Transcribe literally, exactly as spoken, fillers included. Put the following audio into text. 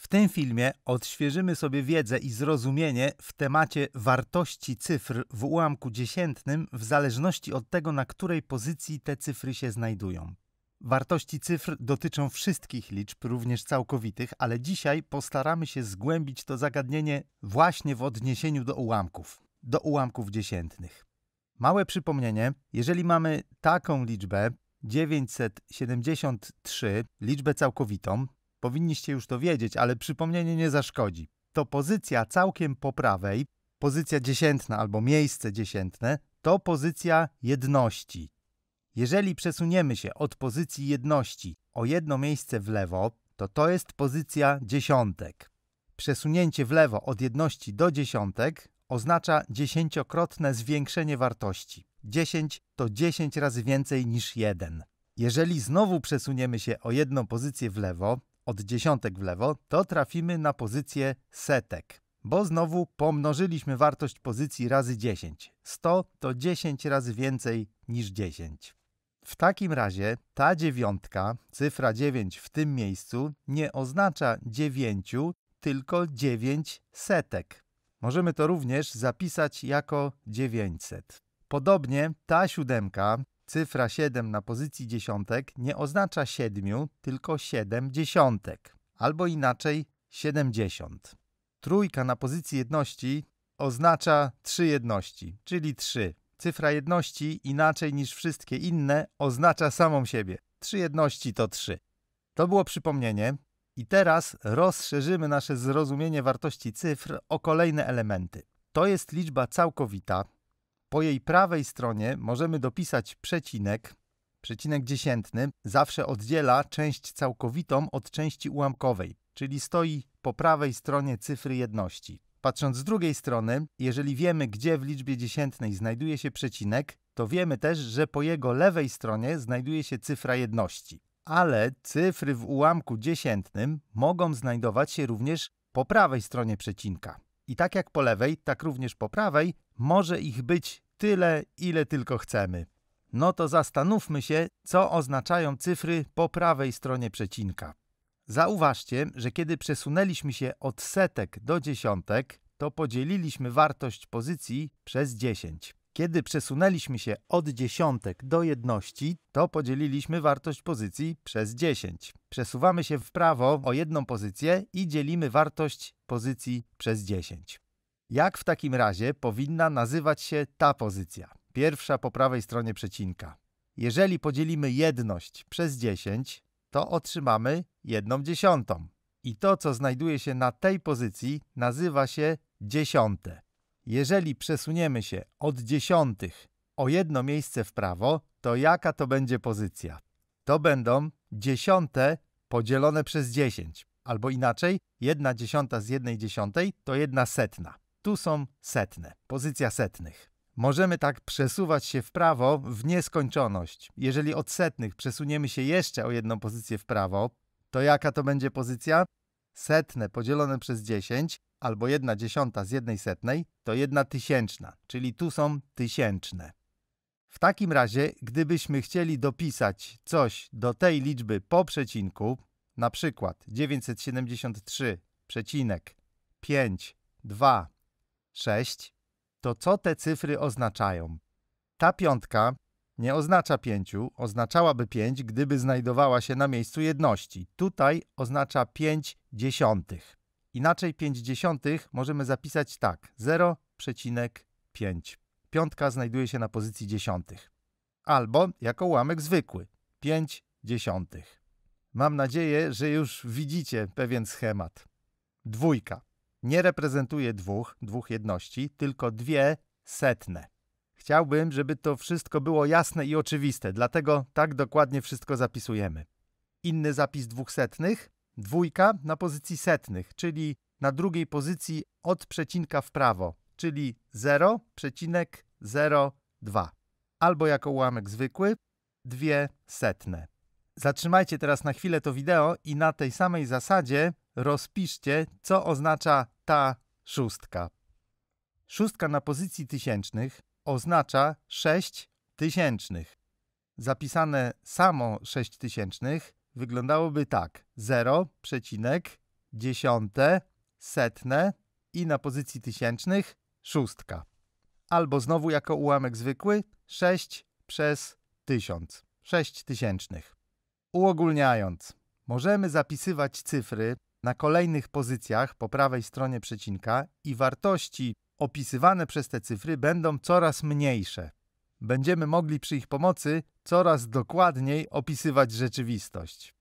tym filmie odświeżymy sobie wiedzę i zrozumienie w temacie wartości cyfr w ułamku dziesiętnym w zależności od tego, na której pozycji te cyfry się znajdują. Wartości cyfr dotyczą wszystkich liczb, również całkowitych, ale dzisiaj postaramy się zgłębić to zagadnienie właśnie w odniesieniu do ułamków, do ułamków dziesiętnych. Małe przypomnienie, jeżeli mamy taką liczbę dziewięćset siedemdziesiąt trzy, liczbę całkowitą, powinniście już to wiedzieć, ale przypomnienie nie zaszkodzi. To pozycja całkiem po prawej, pozycja dziesiętna albo miejsce dziesiętne, to pozycja jedności. Jeżeli przesuniemy się od pozycji jedności o jedno miejsce w lewo, to to jest pozycja dziesiątek. Przesunięcie w lewo od jedności do dziesiątek oznacza dziesięciokrotne zwiększenie wartości. dziesięć to dziesięć razy więcej niż jeden. Jeżeli znowu przesuniemy się o jedną pozycję w lewo, od dziesiątek w lewo, to trafimy na pozycję setek, bo znowu pomnożyliśmy wartość pozycji razy dziesięć. sto to dziesięć razy więcej niż dziesięć. W takim razie ta dziewiątka, cyfra dziewięć w tym miejscu, nie oznacza dziewięciu, tylko dziewięć setek. Możemy to również zapisać jako dziewięćset. Podobnie ta siódemka, cyfra siedem na pozycji dziesiątek, nie oznacza siedmiu, tylko siedem dziesiątek, albo inaczej siedemdziesiąt. Trójka na pozycji jedności oznacza trzy jedności, czyli trzy. Cyfra jedności inaczej niż wszystkie inne oznacza samą siebie. Trzy jedności to trzy. To było przypomnienie i teraz rozszerzymy nasze zrozumienie wartości cyfr o kolejne elementy. To jest liczba całkowita. Po jej prawej stronie możemy dopisać przecinek. Przecinek dziesiętny zawsze oddziela część całkowitą od części ułamkowej, czyli stoi po prawej stronie cyfry jedności. Patrząc z drugiej strony, jeżeli wiemy, gdzie w liczbie dziesiętnej znajduje się przecinek, to wiemy też, że po jego lewej stronie znajduje się cyfra jedności. Ale cyfry w ułamku dziesiętnym mogą znajdować się również po prawej stronie przecinka. I tak jak po lewej, tak również po prawej może ich być tyle, ile tylko chcemy. No to zastanówmy się, co oznaczają cyfry po prawej stronie przecinka. Zauważcie, że kiedy przesunęliśmy się od setek do dziesiątek, to podzieliliśmy wartość pozycji przez dziesięć. Kiedy przesunęliśmy się od dziesiątek do jedności, to podzieliliśmy wartość pozycji przez dziesięć. Przesuwamy się w prawo o jedną pozycję i dzielimy wartość pozycji przez dziesięć. Jak w takim razie powinna nazywać się ta pozycja? Pierwsza po prawej stronie przecinka. Jeżeli podzielimy jedność przez dziesięć, to otrzymamy jedną dziesiątą. I to, co znajduje się na tej pozycji, nazywa się dziesiąte. Jeżeli przesuniemy się od dziesiątych o jedno miejsce w prawo, to jaka to będzie pozycja? To będą dziesiąte podzielone przez dziesięć. Albo inaczej, jedna dziesiąta z jednej dziesiątej to jedna setna. Tu są setne, pozycja setnych. Możemy tak przesuwać się w prawo w nieskończoność. Jeżeli od setnych przesuniemy się jeszcze o jedną pozycję w prawo, to jaka to będzie pozycja? Setne podzielone przez dziesięć, albo jedna dziesiąta z jednej setnej, to jedna tysięczna, czyli tu są tysięczne. W takim razie, gdybyśmy chcieli dopisać coś do tej liczby po przecinku, na przykład dziewięćset siedemdziesiąt trzy przecinek pięć dwa sześć, to co te cyfry oznaczają? Ta piątka nie oznacza pięciu, oznaczałaby pięć, gdyby znajdowała się na miejscu jedności. Tutaj oznacza pięć dziesiątych. Inaczej pięć dziesiątych możemy zapisać tak, zero przecinek pięć. Piątka znajduje się na pozycji dziesiątych. Albo jako ułamek zwykły, pięć dziesiątych. Mam nadzieję, że już widzicie pewien schemat. Dwójka nie reprezentuje dwóch, dwóch jedności, tylko dwie setne. Chciałbym, żeby to wszystko było jasne i oczywiste, dlatego tak dokładnie wszystko zapisujemy. Inny zapis dwusetnych, dwójka na pozycji setnych, czyli na drugiej pozycji od przecinka w prawo, czyli zero przecinek zero dwa. Albo jako ułamek zwykły, dwie setne. Zatrzymajcie teraz na chwilę to wideo i na tej samej zasadzie rozpiszcie, co oznacza ta szóstka. Szóstka na pozycji tysięcznych oznacza sześć tysięcznych. Zapisane samo sześć tysięcznych wyglądałoby tak. zero przecinek dziesiąte, setne i na pozycji tysięcznych szóstka. Albo znowu jako ułamek zwykły sześć przez tysiąc, sześć tysięcznych. Uogólniając, możemy zapisywać cyfry na kolejnych pozycjach po prawej stronie przecinka i wartości opisywane przez te cyfry będą coraz mniejsze. Będziemy mogli przy ich pomocy coraz dokładniej opisywać rzeczywistość.